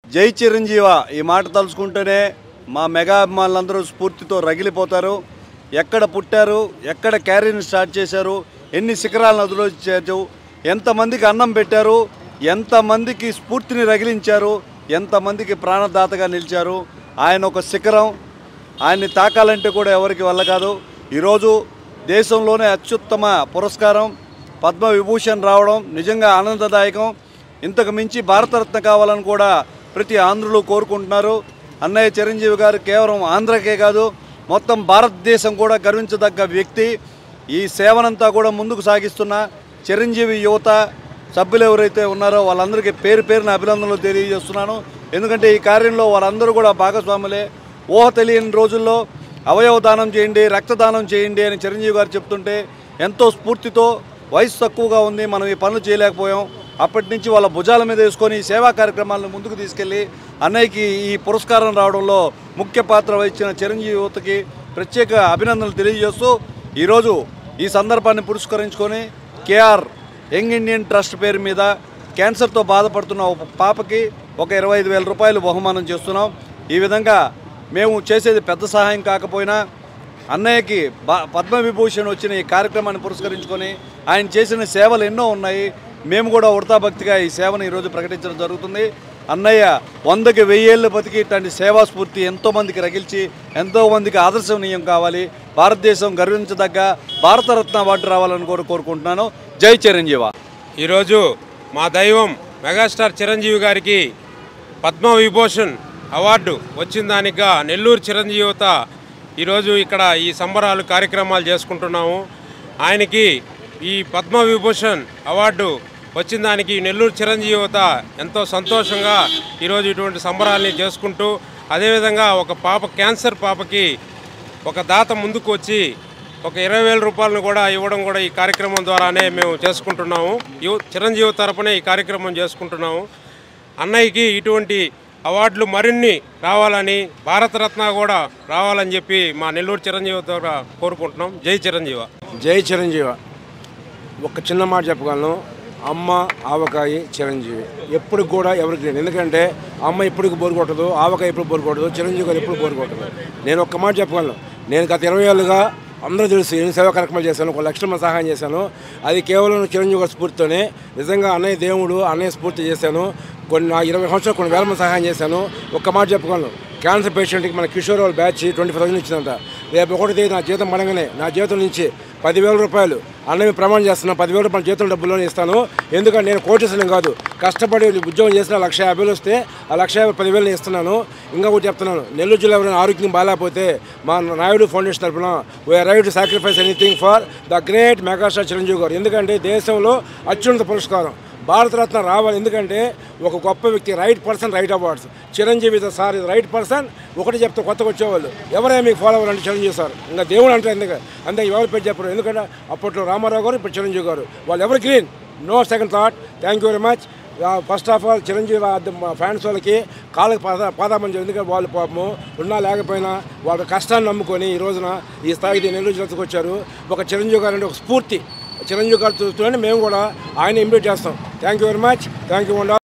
జై చిరంజీవ ఈ మాట తలుచుకుంటేనే మా మెగా అభిమానులందరూ స్ఫూర్తితో రగిలిపోతారు. ఎక్కడ పుట్టారు, ఎక్కడ క్యారీని స్టార్ట్ చేశారు, ఎన్ని శిఖరాలను అధిరోహించారు, ఎంతమందికి అన్నం పెట్టారు, ఎంతమందికి స్ఫూర్తిని రగిలించారు, ఎంతమందికి ప్రాణదాతగా నిలిచారు. ఆయన ఒక శిఖరం. ఆయన్ని తాకాలంటే కూడా ఎవరికి వల్ల కాదు. ఈరోజు దేశంలోనే అత్యుత్తమ పురస్కారం పద్మవిభూషణ్ రావడం నిజంగా ఆనందదాయకం. ఇంతకు మించి భారతరత్న కావాలని కూడా ప్రతి ఆంధ్రులు కోరుకుంటున్నారు. అన్నయ్య చిరంజీవి గారు కేవలం ఆంధ్రకే కాదు, మొత్తం భారతదేశం కూడా గర్వించదగ్గ వ్యక్తి. ఈ సేవనంతా కూడా ముందుకు సాగిస్తున్న చిరంజీవి యువత సభ్యులు ఎవరైతే ఉన్నారో వాళ్ళందరికీ పేరు పేరున అభినందనలు తెలియజేస్తున్నాను. ఎందుకంటే ఈ కార్యంలో వారందరూ కూడా భాగస్వాములే. ఊహ తెలియని రోజుల్లో అవయవ దానం చేయండి, రక్తదానం చేయండి అని చిరంజీవి గారు చెప్తుంటే ఎంతో స్ఫూర్తితో, వయసు తక్కువగా ఉంది, మనం ఈ పనులు చేయలేకపోయాం, అప్పటి నుంచి వాళ్ళ భుజాల మీద వేసుకొని సేవా కార్యక్రమాలను ముందుకు తీసుకెళ్ళి అన్నయ్యకి ఈ పురస్కారం రావడంలో ముఖ్య పాత్ర వహించిన చిరంజీవి యువతకి ప్రత్యేక అభినందనలు తెలియజేస్తూ ఈరోజు ఈ సందర్భాన్ని పురస్కరించుకొని కేఆర్ యంగ్ ఇండియన్ ట్రస్ట్ పేరు మీద క్యాన్సర్తో బాధపడుతున్న ఒక పాపకి ఒక 25,000 రూపాయలు బహుమానం చేస్తున్నాం. ఈ విధంగా మేము చేసేది పెద్ద సహాయం కాకపోయినా అన్నయ్యకి పద్మవిభూషణ్ వచ్చిన ఈ కార్యక్రమాన్ని పురస్కరించుకొని ఆయన చేసిన సేవలు ఎన్నో ఉన్నాయి. మేము కూడా వృతాభక్తిగా ఈ సేవను ఈరోజు ప్రకటించడం జరుగుతుంది. అన్నయ్య 100కి 1000 ఏళ్ళు బతికి ఇట్లాంటి సేవా స్ఫూర్తి ఎంతోమందికి రగిల్చి ఎంతోమందికి ఆదర్శనీయం కావాలి. భారతదేశం గర్వించదగ్గ భారతరత్న అవార్డు రావాలని కోరుకుంటున్నాను. జై చిరంజీవ. ఈరోజు మా దైవం మెగాస్టార్ చిరంజీవి గారికి పద్మవిభూషణ్ అవార్డు వచ్చిన దానిగా నెల్లూరు చిరంజీవిత ఈరోజు ఇక్కడ ఈ సంబరాలు కార్యక్రమాలు చేసుకుంటున్నాము. ఆయనకి ఈ పద్మవిభూషణ్ అవార్డు వచ్చిన దానికి నెల్లూరు చిరంజీవిత ఎంతో సంతోషంగా ఈరోజు ఇటువంటి సంబరాలని చేసుకుంటూ, అదేవిధంగా ఒక పాప క్యాన్సర్ పాపకి ఒక దాత ముందుకు వచ్చి ఒక 20,000 రూపాయలను కూడా ఇవ్వడం కూడా ఈ కార్యక్రమం ద్వారానే మేము చేసుకుంటున్నాము. చిరంజీవి తరపునే ఈ కార్యక్రమం చేసుకుంటున్నాము. అన్నయ్యకి ఇటువంటి అవార్డులు మరిన్ని రావాలని, భారతరత్న కూడా రావాలని చెప్పి మా నెల్లూరు చిరంజీవి ద్వారా కోరుకుంటున్నాం. జై చిరంజీవ. జై చిరంజీవ. ఒక చిన్న మాట చెప్పగలను, అమ్మ ఆవకాయ చిరంజీవి ఎప్పుడు కూడా ఎవరికి లేదు. ఎందుకంటే అమ్మ ఎప్పుడు బోరు కొట్టదు, ఆవకాయ ఎప్పుడు బోరు కొట్టదు, చిరంజీవి గారు ఎప్పుడు బోరు కొట్టదు. నేను ఒక్క మాట చెప్పగలను, నేను గత 20 ఏళ్ళుగా అందరూ తెలుసు ఎన్ని సేవా కార్యక్రమాలు చేశాను, 1 లక్షల మంది సహాయం చేశాను. అది కేవలం చిరంజీవి గారి స్ఫూర్తితోనే. నిజంగా అన్నయ్య దేవుడు, అన్నయ్య స్ఫూర్తి చేశాను. కొన్ని 20 సంవత్సరాలు కొన్ని వేల మంది సహాయం చేశాను. ఒక్క మాట చెప్పగలను, క్యాన్సర్ పేషెంట్కి మన కిషోర్ వాళ్ళ బ్యాచ్ 25,000 ఇచ్చిందంట. రేపు 1వ తేదీ నా జీతం పడగానే నా జీతం నుంచి 10,000 రూపాయలు అన్నయ్య ప్రమాణం చేస్తున్నా, 10,000 రూపాయలు జీతం డబ్బుల్లోనే ఇస్తాను. ఎందుకంటే నేను కోటేశ్వరం కాదు, కష్టపడి ఉద్యోగం చేసిన 1,50,000 వస్తే ఆ 1,50,000 10,000 ఇస్తున్నాను. ఇంకా కూడా చెప్తున్నాను, నెల్లూరు జిల్లా ఎవరైనా ఆరోగ్యం బాగాలేకపోతే మా నాయుడు ఫౌండేషన్ తరఫున we are ready to sacrifice anything for the great megastar Chiranjeevi garu. ఎందుకంటే దేశంలో అత్యున్నత పురస్కారం భారతరత్న రావాలి. ఎందుకంటే ఒక గొప్ప వ్యక్తి, right person right awards. Chiranjeevi sir ఇది రైట్ పర్సన్. ఒకటి చెప్తే కొత్తగా వచ్చేవాళ్ళు ఎవరైనా మీకు ఫాలో అవ్వాలంటే చిరంజీవి సార్, ఇంకా దేవుడు అంటే అంతే ఎవరు పెట్టి చెప్పరు. ఎందుకంటే అప్పట్లో రామారావు గారు, ఇప్పుడు చిరంజీవి గారు, వాళ్ళు ఎవరు green, no second thought. Thank you very much. First of all Chiranjeevi fans వాళ్ళకి కాళ్ళకి పాదామని, ఎందుకంటే వాళ్ళు పాపము ఉన్నా లేకపోయినా వాళ్ళ కష్టాన్ని నమ్ముకొని ఈ రోజున ఈ స్థాయికి నెల్లూరు జిల్లాకు వచ్చారు. ఒక చిరంజీవి గారు అంటే ఒక స్ఫూర్తి. చిరంజీవి గారు చూస్తూనే మేము కూడా ఆయన ఇన్వైట్ చేస్తాం. Thank you very much. Thank you.